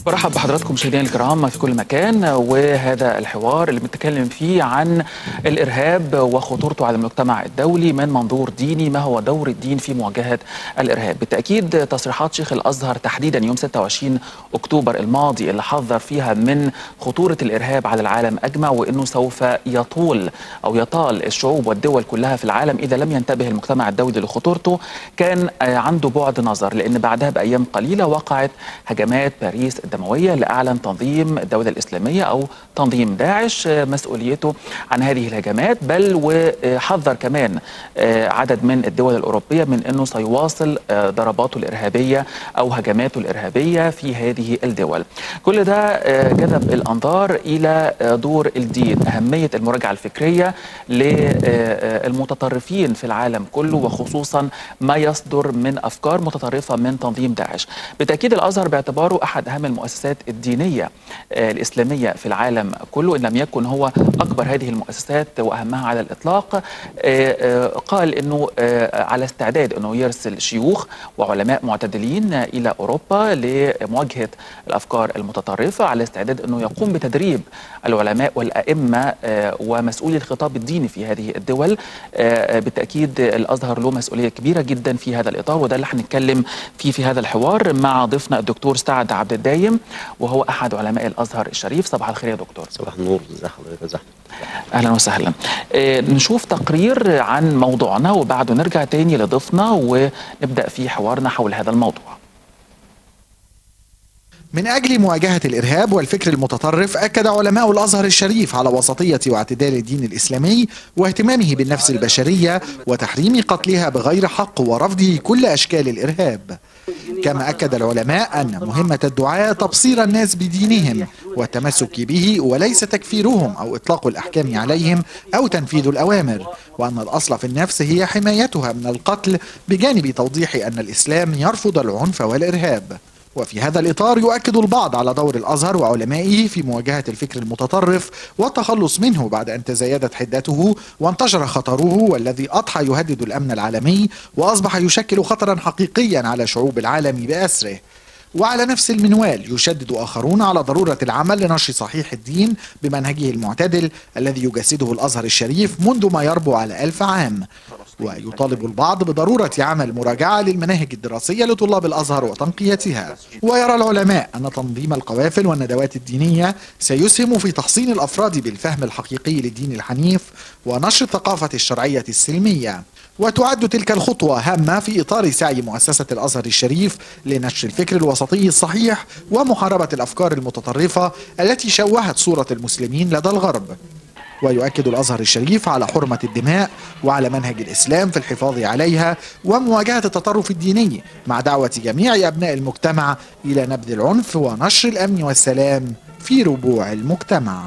برحب بحضراتكم مشاهدينا الكرام في كل مكان، وهذا الحوار اللي بنتكلم فيه عن الإرهاب وخطورته على المجتمع الدولي من منظور ديني. ما هو دور الدين في مواجهة الإرهاب؟ بالتأكيد تصريحات شيخ الأزهر تحديدا يوم 26 أكتوبر الماضي اللي حذر فيها من خطورة الإرهاب على العالم أجمع، وأنه سوف يطال الشعوب والدول كلها في العالم إذا لم ينتبه المجتمع الدولي لخطورته، كان عنده بعد نظر، لأن بعدها بأيام قليلة وقعت هجمات باريس الدموية اللي أعلن تنظيم الدولة الإسلامية أو تنظيم داعش مسؤوليته عن هذه الهجمات، بل وحذر كمان عدد من الدول الأوروبية من أنه سيواصل ضرباته الإرهابية أو هجماته الإرهابية في هذه الدول. كل ده جذب الأنظار إلى دور الدين، أهمية المراجعة الفكرية للمتطرفين في العالم كله، وخصوصا ما يصدر من أفكار متطرفة من تنظيم داعش. بالتأكيد الأزهر باعتباره أحد أهم المؤسسات الدينية الإسلامية في العالم كله، إن لم يكن هو أكبر هذه المؤسسات وأهمها على الإطلاق، قال أنه على استعداد أنه يرسل شيوخ وعلماء معتدلين إلى أوروبا لمواجهة الأفكار المتطرفة، على استعداد أنه يقوم بتدريب العلماء والأئمة ومسؤولي الخطاب الديني في هذه الدول. بالتأكيد الأزهر له مسؤولية كبيرة جدا في هذا الإطار، وده اللي هنتكلم فيه في هذا الحوار مع ضيفنا الدكتور سعد عبد الدايم، وهو أحد علماء الأزهر الشريف. صباح الخير يا دكتور. صباح النور، ازي حضرتك يا زحمة؟ أهلا وسهلا. نشوف تقرير عن موضوعنا وبعده نرجع تاني لضيفنا ونبدأ في حوارنا حول هذا الموضوع. من أجل مواجهة الإرهاب والفكر المتطرف، أكد علماء الأزهر الشريف على وسطية واعتدال الدين الإسلامي واهتمامه بالنفس البشرية وتحريم قتلها بغير حق ورفضه كل أشكال الإرهاب. كما أكد العلماء أن مهمة الدعاة تبصير الناس بدينهم والتمسك به، وليس تكفيرهم أو إطلاق الأحكام عليهم أو تنفيذ الأوامر، وأن الأصل في النفس هي حمايتها من القتل، بجانب توضيح أن الإسلام يرفض العنف والإرهاب. وفي هذا الإطار يؤكد البعض على دور الأزهر وعلمائه في مواجهة الفكر المتطرف والتخلص منه بعد أن تزايدت حدته وانتشر خطره، والذي أضحى يهدد الأمن العالمي وأصبح يشكل خطرا حقيقيا على شعوب العالم بأسره. وعلى نفس المنوال يشدد آخرون على ضرورة العمل لنشر صحيح الدين بمنهجه المعتدل الذي يجسده الأزهر الشريف منذ ما يربو على 1000 عام. ويطالب البعض بضرورة عمل مراجعة للمناهج الدراسية لطلاب الأزهر وتنقيتها. ويرى العلماء أن تنظيم القوافل والندوات الدينية سيسهم في تحصين الأفراد بالفهم الحقيقي للدين الحنيف ونشر الثقافة الشرعية السلمية. وتعد تلك الخطوة هامة في إطار سعي مؤسسة الأزهر الشريف لنشر الفكر الوسطي الصحيح ومحاربة الأفكار المتطرفة التي شوهت صورة المسلمين لدى الغرب. ويؤكد الأزهر الشريف على حرمة الدماء وعلى منهج الإسلام في الحفاظ عليها ومواجهة التطرف الديني، مع دعوة جميع أبناء المجتمع إلى نبذ العنف ونشر الأمن والسلام في ربوع المجتمع.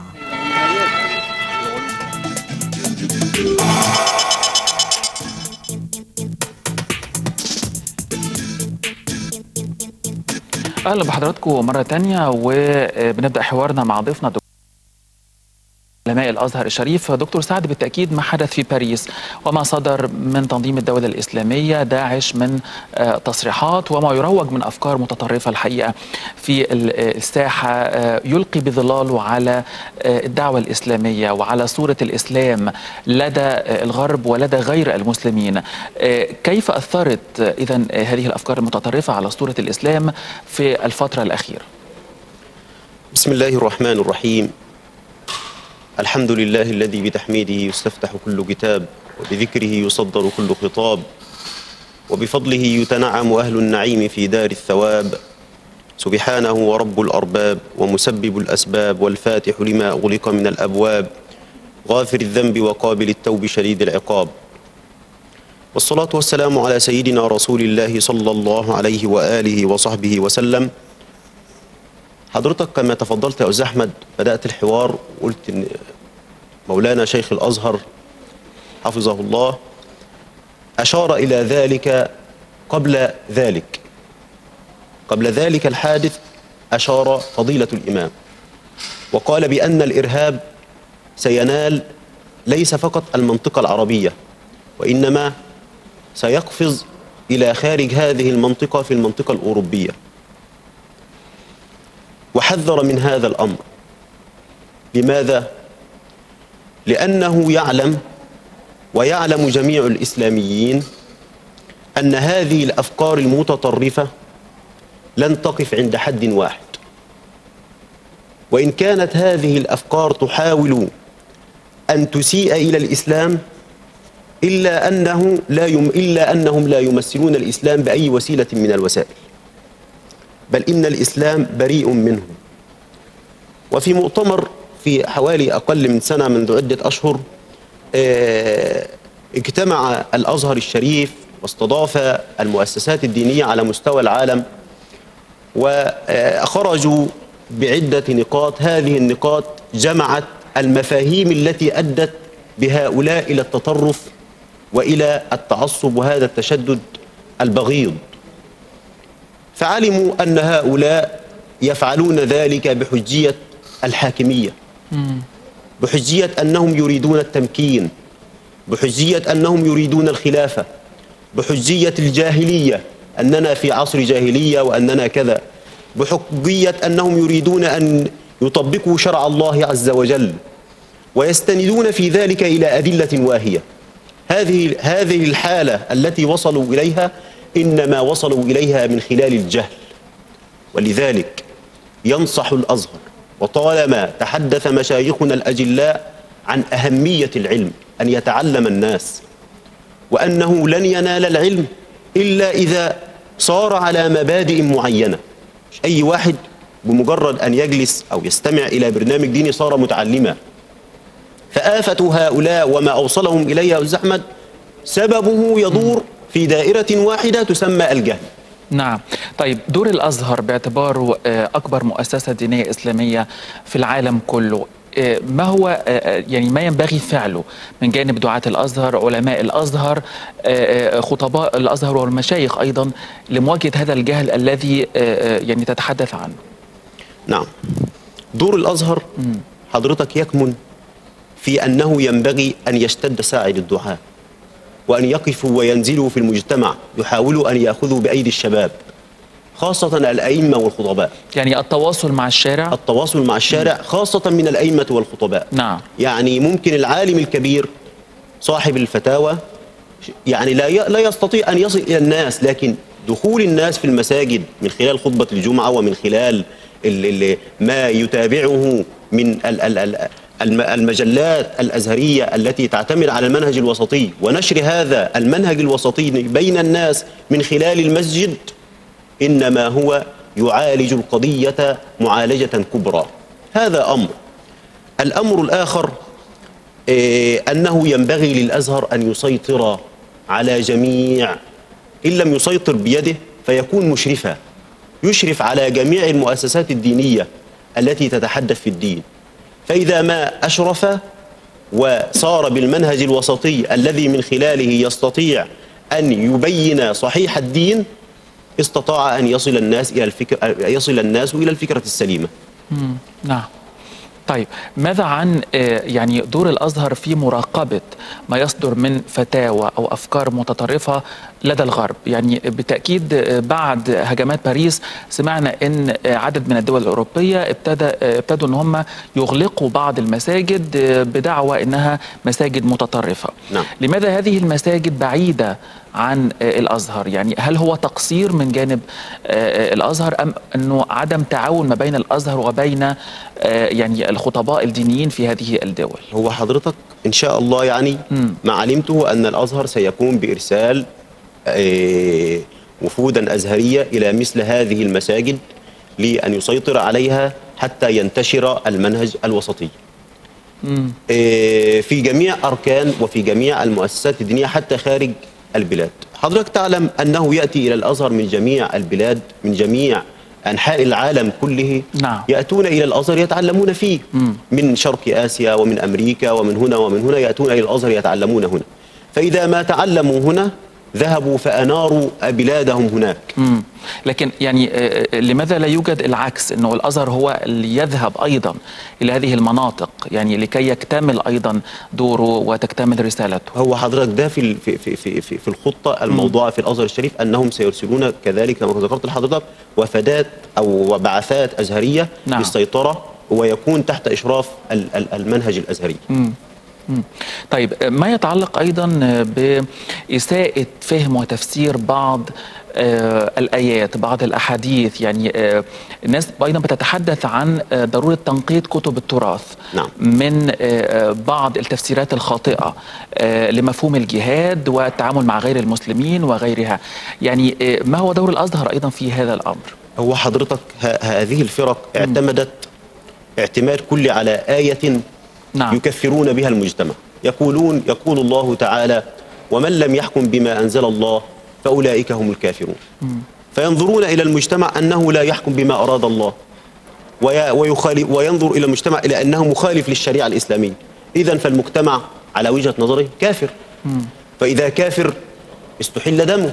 أهلا بحضراتكم مرة تانية، وبنبدأ حوارنا مع ضيفنا علماء الأزهر الشريف. دكتور سعد، بالتأكيد ما حدث في باريس وما صدر من تنظيم الدولة الإسلامية داعش من تصريحات وما يروج من أفكار متطرفة الحقيقة في الساحة يلقي بظلاله على الدعوة الإسلامية وعلى صورة الإسلام لدى الغرب ولدى غير المسلمين. كيف أثرت إذن هذه الأفكار المتطرفة على صورة الإسلام في الفترة الأخيرة؟ بسم الله الرحمن الرحيم. الحمد لله الذي بتحميده يستفتح كل كتاب، وبذكره يصدر كل خطاب، وبفضله يتنعم أهل النعيم في دار الثواب. سبحانه ورب الأرباب، ومسبب الأسباب، والفاتح لما أغلق من الأبواب، غافر الذنب وقابل التوب شديد العقاب. والصلاة والسلام على سيدنا رسول الله صلى الله عليه وآله وصحبه وسلم. حضرتك كما تفضلت يا أستاذ أحمد بدأت الحوار وقلت إن مولانا شيخ الأزهر حفظه الله أشار إلى ذلك قبل ذلك الحادث. أشار فضيلة الإمام وقال بأن الإرهاب سينال ليس فقط المنطقة العربية، وإنما سيقفز إلى خارج هذه المنطقة في المنطقة الأوروبية. وحذر من هذا الأمر. لماذا؟ لأنه يعلم ويعلم جميع الإسلاميين أن هذه الأفكار المتطرفة لن تقف عند حد واحد، وإن كانت هذه الأفكار تحاول أن تسيء إلى الإسلام إلا أنهم لا يمثلون الإسلام بأي وسيلة من الوسائل، بل إن الإسلام بريء منهم. وفي مؤتمر في حوالي أقل من سنة منذ عدة أشهر اجتمع الأزهر الشريف واستضاف المؤسسات الدينية على مستوى العالم، وخرجوا بعدة نقاط. هذه النقاط جمعت المفاهيم التي أدت بهؤلاء إلى التطرف وإلى التعصب وهذا التشدد البغيض. فعلموا أن هؤلاء يفعلون ذلك بحجية الحاكمية، بحجية أنهم يريدون التمكين، بحجية أنهم يريدون الخلافة، بحجية الجاهلية، أننا في عصر جاهلية وأننا كذا، بحجية أنهم يريدون أن يطبقوا شرع الله عز وجل، ويستندون في ذلك إلى أدلة واهية. هذه الحالة التي وصلوا إليها إنما وصلوا إليها من خلال الجهل. ولذلك ينصح الأزهر، وطالما تحدث مشايخنا الأجلاء عن أهمية العلم، أن يتعلم الناس، وأنه لن ينال العلم إلا إذا صار على مبادئ معينة. مش أي واحد بمجرد أن يجلس أو يستمع إلى برنامج ديني صار متعلما. فآفة هؤلاء وما أوصلهم إليه يا أستاذ أحمد سببه يدور في دائرة واحدة تسمى الجهل. نعم. طيب، دور الأزهر باعتباره أكبر مؤسسة دينية إسلامية في العالم كله، ما هو يعني ما ينبغي فعله من جانب دعاة الأزهر، علماء الأزهر، خطباء الأزهر والمشايخ أيضا، لمواجهة هذا الجهل الذي يعني تتحدث عنه؟ نعم، دور الأزهر حضرتك يكمن في أنه ينبغي أن يشتد ساعد الدعاة، وأن يقفوا وينزلوا في المجتمع، يحاولوا أن يأخذوا بأيدي الشباب، خاصة الأئمة والخطباء. يعني التواصل مع الشارع؟ التواصل مع الشارع خاصة من الأئمة والخطباء. نعم. يعني ممكن العالم الكبير صاحب الفتاوى يعني لا يستطيع أن يصل إلى الناس، لكن دخول الناس في المساجد من خلال خطبة الجمعة ومن خلال ما يتابعه من المجلات الأزهرية التي تعتمد على المنهج الوسطي، ونشر هذا المنهج الوسطي بين الناس من خلال المسجد، إنما هو يعالج القضية معالجة كبرى. هذا أمر. الأمر الآخر أنه ينبغي للأزهر أن يسيطر على جميع، إن لم يسيطر بيده فيكون مشرفا، يشرف على جميع المؤسسات الدينية التي تتحدث في الدين. فإذا ما أشرف وصار بالمنهج الوسطي الذي من خلاله يستطيع أن يبين صحيح الدين، استطاع أن يصل الناس إلى الفكرة السليمة. نعم. طيب، ماذا عن يعني دور الأزهر في مراقبة ما يصدر من فتاوى أو أفكار متطرفة لدى الغرب؟ يعني بالتأكيد بعد هجمات باريس سمعنا أن عدد من الدول الأوروبية ابتدوا أن هم يغلقوا بعض المساجد بدعوى أنها مساجد متطرفة. نعم. لماذا هذه المساجد بعيدة عن الأزهر؟ يعني هل هو تقصير من جانب الأزهر، أم أنه عدم تعاون ما بين الأزهر وبين يعني الخطباء الدينيين في هذه الدول؟ هو حضرتك إن شاء الله يعني ما علمته أن الأزهر سيقوم بإرسال وفودا أزهرية إلى مثل هذه المساجد لأن يسيطر عليها حتى ينتشر المنهج الوسطي في جميع أركان وفي جميع المؤسسات الدينية حتى خارج البلاد. حضرتك تعلم أنه يأتي إلى الأزهر من جميع البلاد، من جميع أنحاء العالم كله. نعم. يأتون إلى الأزهر يتعلمون فيه، من شرق آسيا ومن أمريكا ومن هنا ومن هنا، يأتون إلى الأزهر يتعلمون هنا. فإذا ما تعلموا هنا ذهبوا فأناروا بلادهم هناك. لكن يعني لماذا لا يوجد العكس، انه الازهر هو اللي يذهب ايضا الى هذه المناطق يعني لكي يكتمل ايضا دوره وتكتمل رسالته؟ هو حضرتك ده في الخطه الموضوعه في الازهر الشريف انهم سيرسلون كذلك كما ذكرت لحضرتك وفدات او بعثات ازهريه نعم. للسيطره ويكون تحت اشراف المنهج الازهري. طيب ما يتعلق ايضا بإساءة فهم وتفسير بعض الآيات، بعض الأحاديث، يعني الناس أيضا بتتحدث عن ضرورة تنقية كتب التراث نعم. من بعض التفسيرات الخاطئة لمفهوم الجهاد والتعامل مع غير المسلمين وغيرها. يعني ما هو دور الأزهر أيضا في هذا الأمر؟ هو حضرتك هذه الفرق اعتمدت اعتماد كلي على آية نعم. يكفرون بها المجتمع. يقول الله تعالى: ومن لم يحكم بما أنزل الله فأولئك هم الكافرون. فينظرون إلى المجتمع أنه لا يحكم بما أراد الله، وينظر إلى المجتمع إلى أنه مخالف للشريعة الإسلامية. إذن فالمجتمع على وجهة نظره كافر، فإذا كافر استحل دمه،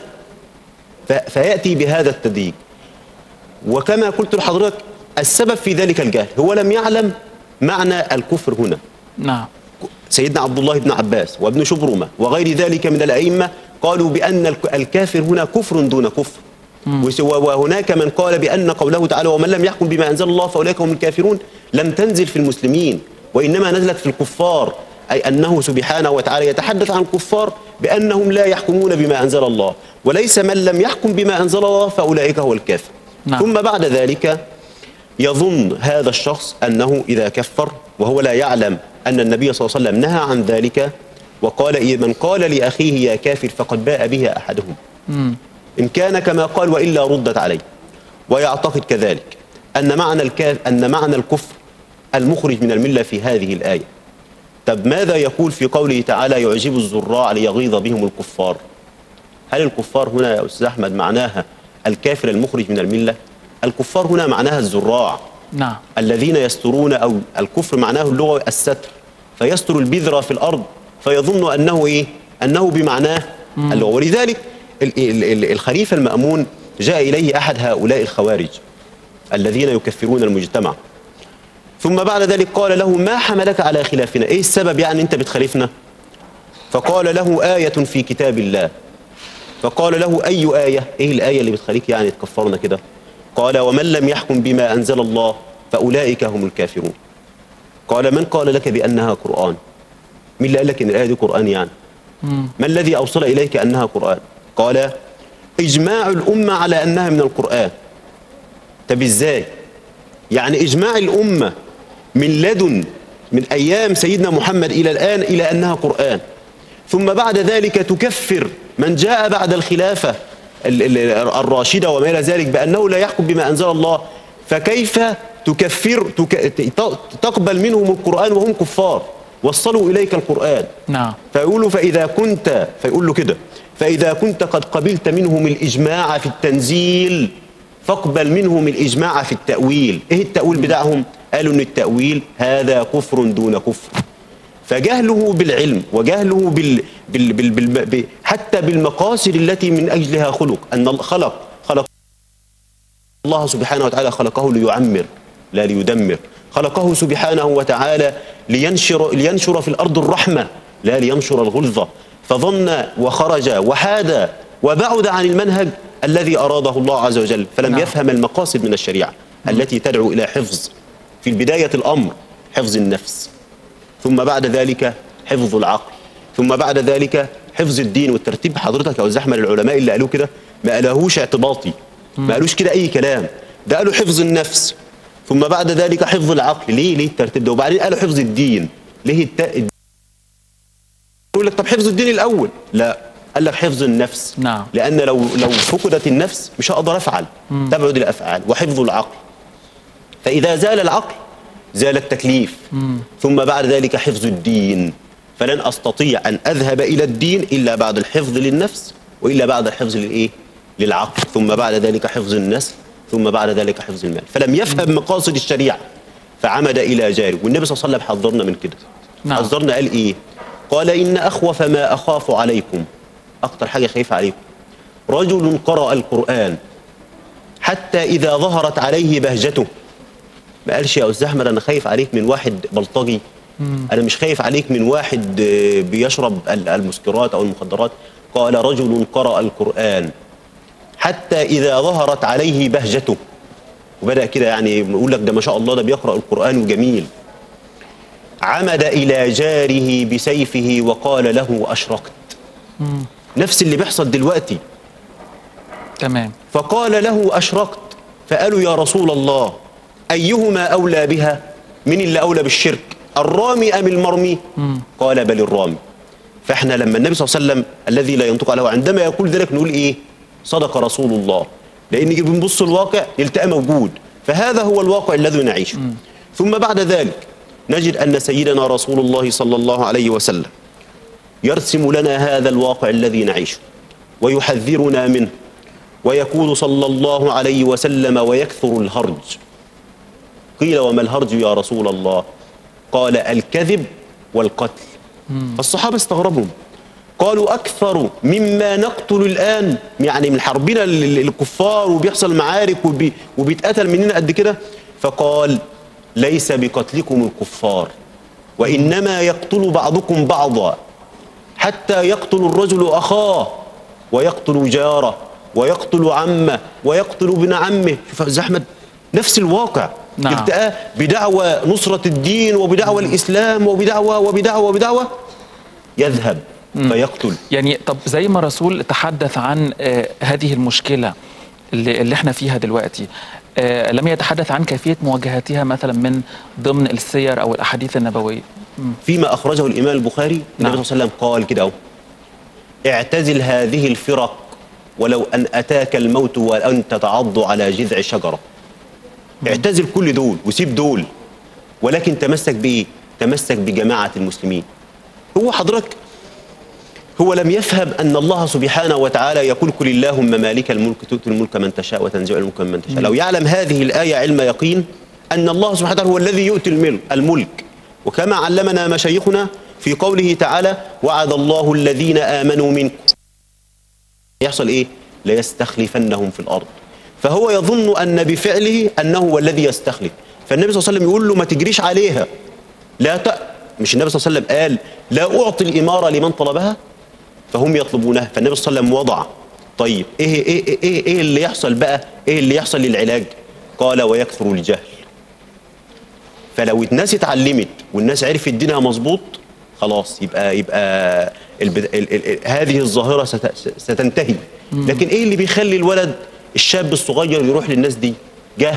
فيأتي بهذا التدريج. وكما قلت لحضرتك السبب في ذلك الجهل، هو لم يعلم معنى الكفر هنا. نعم. سيدنا عبد الله بن عباس وابن شبرمة وغير ذلك من الأئمة قالوا بأن الكافر هنا كفر دون كفر. وهناك من قال بأن قوله تعالى: ومن لم يحكم بما أنزل الله فأولئك هم الكافرون، لم تنزل في المسلمين وإنما نزلت في الكفار، أي أنه سبحانه وتعالى يتحدث عن الكفار بأنهم لا يحكمون بما أنزل الله، وليس من لم يحكم بما أنزل الله فأولئك هو الكافر. نعم. ثم بعد ذلك يظن هذا الشخص أنه إذا كفر وهو لا يعلم أن النبي صلى الله عليه وسلم نهى عن ذلك، وقال: من قال لأخيه يا كافر فقد باء به أحدهم إن كان كما قال وإلا ردت عليه. ويعتقد كذلك أن معنى الكفر المخرج من الملة في هذه الآية. طب ماذا يقول في قوله تعالى: يعجب الزراع ليغيظ بهم الكفار؟ هل الكفار هنا يا أستاذ أحمد معناها الكافر المخرج من الملة؟ الكفار هنا معناها الزراع. نعم. الذين يسترون، أو الكفر معناه اللغوي الستر، فيستر البذرة في الأرض فيظن أنه إيه؟ أنه بمعناه اللغة. ولذلك الخليفة المأمون جاء إليه أحد هؤلاء الخوارج الذين يكفرون المجتمع، ثم بعد ذلك قال له: ما حملك على خلافنا؟ إيه السبب يعني أنت بتخالفنا؟ فقال له: آية في كتاب الله. فقال له: أي آية؟ إيه الآية اللي بتخليك يعني تكفرنا كده؟ قال: ومن لم يحكم بما أنزل الله فأولئك هم الكافرون. قال: من قال لك بأنها قرآن؟ مين اللي قال لك إن الآية دي قرآن يعني؟ ما الذي أوصل إليك أنها قرآن؟ قال: إجماع الأمة على أنها من القرآن. طب إزاي؟ يعني إجماع الأمة من أيام سيدنا محمد إلى الآن إلى أنها قرآن، ثم بعد ذلك تكفر من جاء بعد الخلافة الراشدة وما إلى ذلك بأنه لا يحكم بما أنزل الله، فكيف تقبل منهم القرآن وهم كفار وصلوا إليك القرآن؟ نعم. فيقول له كده: فإذا كنت قد قبلت منهم الإجماع في التنزيل فاقبل منهم الإجماع في التأويل. إيه التأويل بتاعهم؟ قالوا إن التأويل هذا كفر دون كفر. فجهله بالعلم وجهله حتى بالمقاصد التي من أجلها خلق، أن خلق الله سبحانه وتعالى خلقه ليعمر لا ليدمر، خلقه سبحانه وتعالى لينشر في الأرض الرحمة لا لينشر الغلظة، فظن وخرج وحاد وبعد عن المنهج الذي أراده الله عز وجل، فلم يفهم المقاصد من الشريعة التي تدعو إلى حفظ في بداية الأمر حفظ النفس، ثم بعد ذلك حفظ العقل، ثم بعد ذلك حفظ الدين والترتيب. حضرتك يا أستاذ أحمد العلماء اللي قالوه كده ما قالوهوش اعتباطي، ما قالوش كده أي كلام، ده قالوا حفظ النفس ثم بعد ذلك حفظ العقل. ليه الترتيب ده؟ وبعدين قالوا حفظ الدين. ليه يقول لك طب حفظ الدين الأول؟ لا، قال لك حفظ النفس. نعم. لأن لو فقدت النفس مش هقدر أفعل، تبعد الأفعال. وحفظ العقل، فإذا زال العقل زال التكليف. ثم بعد ذلك حفظ الدين، فلن أستطيع أن أذهب إلى الدين إلا بعد الحفظ للنفس وإلا بعد الحفظ للعقل، ثم بعد ذلك حفظ النسل، ثم بعد ذلك حفظ المال. فلم يفهم مقاصد الشريعة فعمد إلى جارب. والنبي صلى الله عليه وسلم حذرنا من كده. نعم. حذرنا قال إيه؟ قال: إن أخوف ما أخاف عليكم، أكتر حاجة خايفة عليكم، رجل قرأ القرآن حتى إذا ظهرت عليه بهجته. ما قالش يا أستاذ أحمد أنا خايف عليك من واحد بلطجي، أنا مش خايف عليك من واحد بيشرب المسكرات أو المخدرات. قال رجل قرأ القرآن حتى إذا ظهرت عليه بهجته. وبدأ كده يعني يقول لك ده ما شاء الله ده بيقرأ القرآن وجميل. عمد إلى جاره بسيفه وقال له أشركت. نفس اللي بيحصل دلوقتي. تمام. فقال له أشركت. فقالوا يا رسول الله أيهما أولى بها؟ من اللي أولى بالشرك، الرامي أم المرمي؟ قال بل الرامي. فإحنا لما النبي صلى الله عليه وسلم الذي لا ينطق عنه عندما يقول ذلك نقول إيه؟ صدق رسول الله. لأن بنبص الواقع يلتقى موجود، فهذا هو الواقع الذي نعيشه. ثم بعد ذلك نجد أن سيدنا رسول الله صلى الله عليه وسلم يرسم لنا هذا الواقع الذي نعيشه ويحذرنا منه، ويقول صلى الله عليه وسلم ويكثر الهرج. قيل وما الهرج يا رسول الله؟ قال الكذب والقتل. فالصحابة استغربوا، قالوا أكثر مما نقتل الآن، يعني من حربنا الكفار وبيحصل معارك وبيتقتل مننا قد كده. فقال ليس بقتلكم الكفار وإنما يقتل بعضكم بعضا، حتى يقتل الرجل أخاه ويقتل جاره ويقتل عمه ويقتل ابن عمه. شوف يا أحمد نفس الواقع. نعم. التقى بدعوى نصرة الدين وبدعوى الإسلام وبدعوى يذهب فيقتل. يعني طب زي ما الرسول تحدث عن هذه المشكلة اللي احنا فيها دلوقتي، لم يتحدث عن كيفية مواجهتها مثلا من ضمن السير أو الأحاديث النبوية؟ فيما أخرجه الإمام البخاري النبي صلى الله عليه وسلم قال كده اعتزل هذه الفرق ولو أن أتاك الموت وأنت تعض على جذع شجرة. اعتزل كل دول وسيب دول، ولكن تمسك بإيه؟ تمسك بجماعة المسلمين. هو حضرتك هو لم يفهم أن الله سبحانه وتعالى يقول كل اللهم مالك الملك تؤتي الملك من تشاء وتنزع الملك من تشاء. لو يعلم هذه الآية علم يقين أن الله سبحانه وتعالى هو الذي يؤتي الملك، وكما علمنا مشايخنا في قوله تعالى وعد الله الذين آمنوا منكم. يحصل إيه؟ ليستخلفنهم في الأرض. فهو يظن أن بفعله أنه هو الذي يستخلف. فالنبي صلى الله عليه وسلم يقول له ما تجريش عليها، مش النبي صلى الله عليه وسلم قال لا أعطي الإمارة لمن طلبها؟ فهم يطلبونها، فالنبي صلى الله عليه وسلم وضع. طيب إيه اللي يحصل بقى؟ إيه اللي يحصل للعلاج؟ قال ويكثر الجهل. فلو الناس اتعلمت والناس عرفت دينها مظبوط خلاص يبقى هذه الظاهرة ستنتهي. لكن إيه اللي بيخلي الولد الشاب الصغير يروح للناس دي؟ جهل،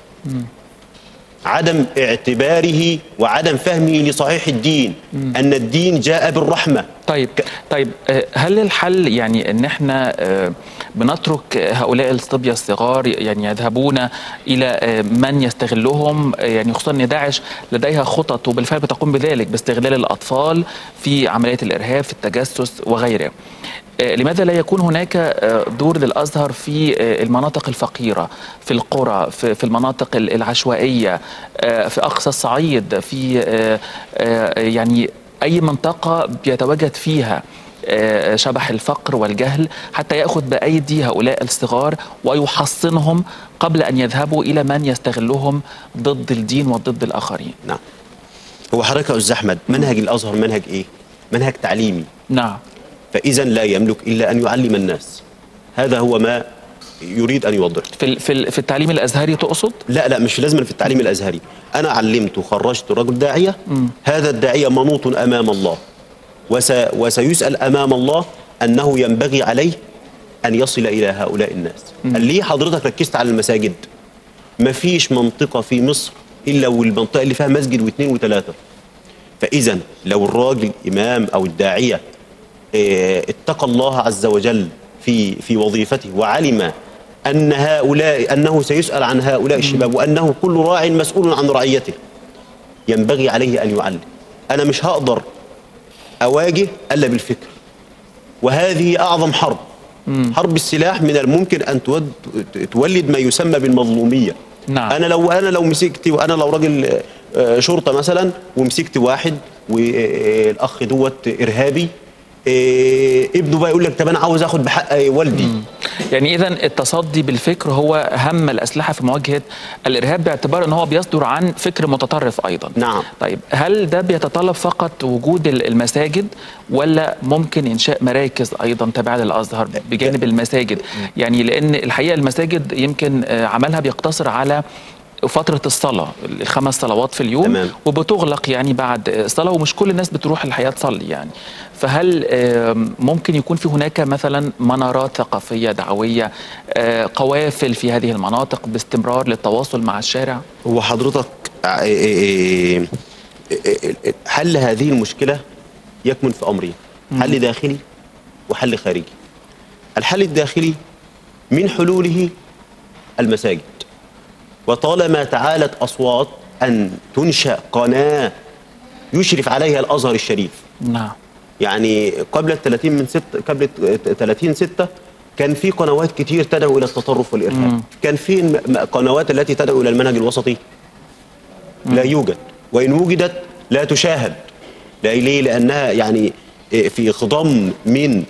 عدم اعتباره وعدم فهمه لصحيح الدين، أن الدين جاء بالرحمة. طيب هل الحل يعني ان احنا بنترك هؤلاء الصبية الصغار يعني يذهبون الى من يستغلهم، يعني خصوصا ان داعش لديها خطط وبالفعل بتقوم بذلك باستغلال الاطفال في عمليات الارهاب في التجسس وغيره؟ لماذا لا يكون هناك دور للأزهر في المناطق الفقيرة، في القرى، في المناطق العشوائية، في أقصى الصعيد، في يعني أي منطقة بيتواجد فيها شبح الفقر والجهل، حتى يأخذ بأيدي هؤلاء الصغار ويحصنهم قبل أن يذهبوا إلى من يستغلهم ضد الدين وضد الآخرين؟ نعم. هو حضرتك يا أستاذ أحمد منهج الأزهر منهج إيه؟ منهج تعليمي. نعم. فإذا لا يملك إلا أن يعلم الناس. هذا هو ما يريد أن يوضح. في التعليم الأزهري تقصد؟ لا مش لازم في التعليم الأزهري. أنا علمت وخرجت رجل داعية، هذا الداعية منوط أمام الله وسيسأل أمام الله أنه ينبغي عليه أن يصل إلى هؤلاء الناس. ليه حضرتك ركزت على المساجد؟ مفيش منطقة في مصر إلا والمنطقة اللي فيها مسجد واثنين وثلاثة. فإذا لو الراجل الإمام أو الداعية اتقى الله عز وجل في وظيفته وعلم أن أنه سيسأل عن هؤلاء الشباب وأنه كل راع مسؤول عن رعيته، ينبغي عليه أن يعلم. أنا مش هقدر أواجه إلا بالفكر، وهذه أعظم حرب. حرب السلاح من الممكن أن تولد ما يسمى بالمظلومية. نعم. أنا لو مسكت، وأنا لو راجل شرطة مثلا ومسكت واحد والأخ دوت إرهابي، ابنه بقى يقول لك طب انا عاوز اخد بحق والدي. يعني اذا التصدي بالفكر هو اهم الاسلحه في مواجهه الارهاب، باعتبار ان هو بيصدر عن فكر متطرف ايضا. نعم. طيب هل ده بيتطلب فقط وجود المساجد، ولا ممكن انشاء مراكز ايضا تابعه للازهر بجانب المساجد؟ يعني لان الحقيقه المساجد يمكن عملها بيقتصر على فترة الصلاة، ال5 صلوات في اليوم. تمام. وبتغلق يعني بعد الصلاة، ومش كل الناس بتروح الحقيقة تصلي يعني. فهل ممكن يكون في هناك مثلا منارات ثقافية دعوية، قوافل في هذه المناطق باستمرار للتواصل مع الشارع؟ هو حضرتك حل هذه المشكلة يكمن في أمرين: حل داخلي وحل خارجي. الحل الداخلي من حلوله المساجد، وطالما تعالت أصوات أن تنشأ قناة يشرف عليها الأزهر الشريف. نعم. يعني قبل 30/6 كان في قنوات كتير تدعو إلى التطرف والإرهاب. كان في قنوات التي تدعو إلى المنهج الوسطي لا يوجد، وإن وجدت لا تشاهد. ليه؟ لأنها يعني في خضم من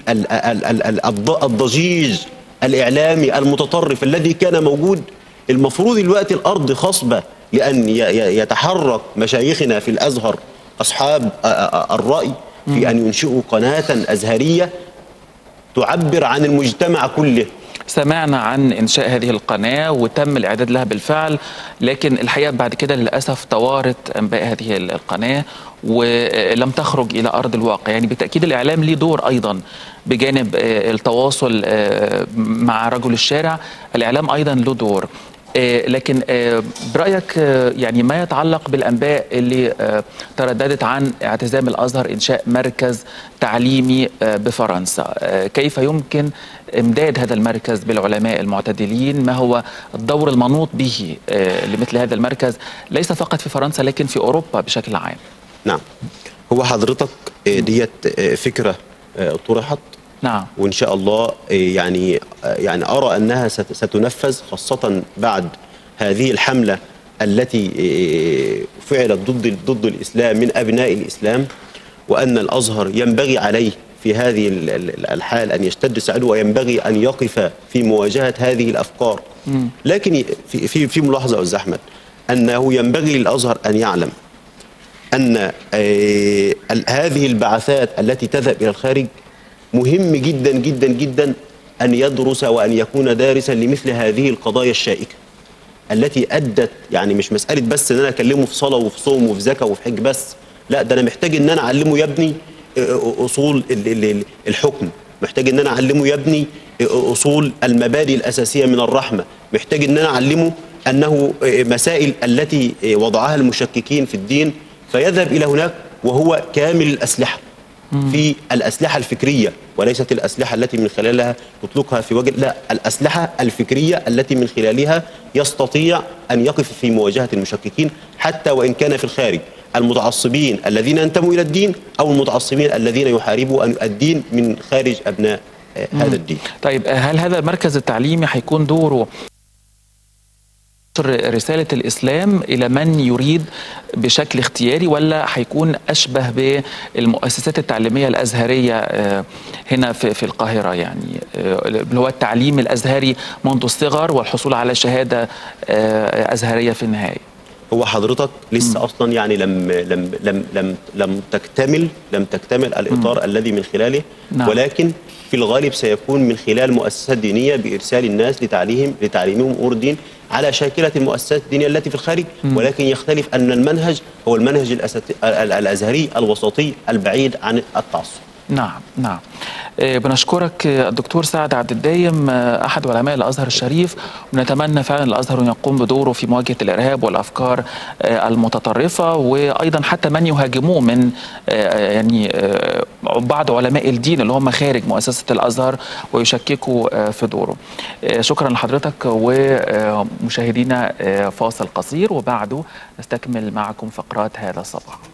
الضجيج الإعلامي المتطرف الذي كان موجود. المفروض الوقت الأرض خصبة لأن يتحرك مشايخنا في الأزهر أصحاب الرأي في أن ينشئوا قناة أزهرية تعبر عن المجتمع كله. سمعنا عن إنشاء هذه القناة وتم الإعداد لها بالفعل، لكن الحقيقة بعد كده للأسف توارت أنباء هذه القناة ولم تخرج إلى أرض الواقع. يعني بالتأكيد الإعلام ليه دور أيضا بجانب التواصل مع رجل الشارع، الإعلام أيضا له دور. لكن برأيك يعني ما يتعلق بالأنباء اللي ترددت عن اعتزام الأزهر إنشاء مركز تعليمي بفرنسا، كيف يمكن إمداد هذا المركز بالعلماء المعتدلين؟ ما هو الدور المنوط به لمثل هذا المركز ليس فقط في فرنسا لكن في أوروبا بشكل عام؟ نعم، هو حضرتك ديت فكرة طرحت. نعم. وإن شاء الله يعني أرى أنها ستنفذ، خاصة بعد هذه الحملة التي فعلت ضد الإسلام من أبناء الإسلام، وأن الأزهر ينبغي عليه في هذه الحال أن يشتد سعيه، وينبغي أن يقف في مواجهة هذه الأفكار. لكن في ملاحظة يا أستاذ أحمد، أنه ينبغي للأزهر أن يعلم أن هذه البعثات التي تذهب إلى الخارج مهم جدا جدا جدا أن يدرس وأن يكون دارسا لمثل هذه القضايا الشائكة التي أدت، يعني مش مسألة بس أن أنا أكلمه في صلاة وفي صوم وفي زكاة وفي حج بس، لا، ده أنا محتاج أن أنا أعلمه يا ابني أصول الحكم، محتاج أن أنا أعلمه يا ابني أصول المبادئ الأساسية من الرحمة، محتاج أن أنا أعلمه أنه مسائل التي وضعها المشككين في الدين، فيذهب إلى هناك وهو كامل الأسلحة في الأسلحة الفكرية، وليست الأسلحة التي من خلالها يطلقها في وجه، لا، الأسلحة الفكرية التي من خلالها يستطيع أن يقف في مواجهة المشككين حتى وإن كان في الخارج، المتعصبين الذين ينتموا إلى الدين أو المتعصبين الذين يحاربوا الدين من خارج أبناء هذا الدين. طيب هل هذا المركز التعليمي هيكون دوره رسالة الإسلام إلى من يريد بشكل اختياري، ولا هيكون أشبه بالمؤسسات التعليمية الأزهرية هنا في القاهرة، يعني اللي هو التعليم الأزهري منذ الصغر والحصول على شهادة أزهرية في النهاية؟ هو حضرتك لسه أصلا يعني لم تكتمل الإطار الذي من خلاله. نعم. ولكن في الغالب سيكون من خلال مؤسسات دينية بإرسال الناس لتعليمهم أمور الدين على شاكلة المؤسسات الدينية التي في الخارج. ولكن يختلف أن المنهج هو المنهج الأزهري الوسطي البعيد عن التعصب. نعم نعم. بنشكرك الدكتور سعد عبد الدايم أحد علماء الأزهر الشريف، ونتمنى فعلا الأزهر أن يقوم بدوره في مواجهة الإرهاب والأفكار المتطرفة، وأيضا حتى من يهاجموه من يعني بعض علماء الدين اللي هم خارج مؤسسة الأزهر ويشككوا في دوره. شكرا لحضرتك، ومشاهدينا فاصل قصير وبعده نستكمل معكم فقرات هذا الصباح.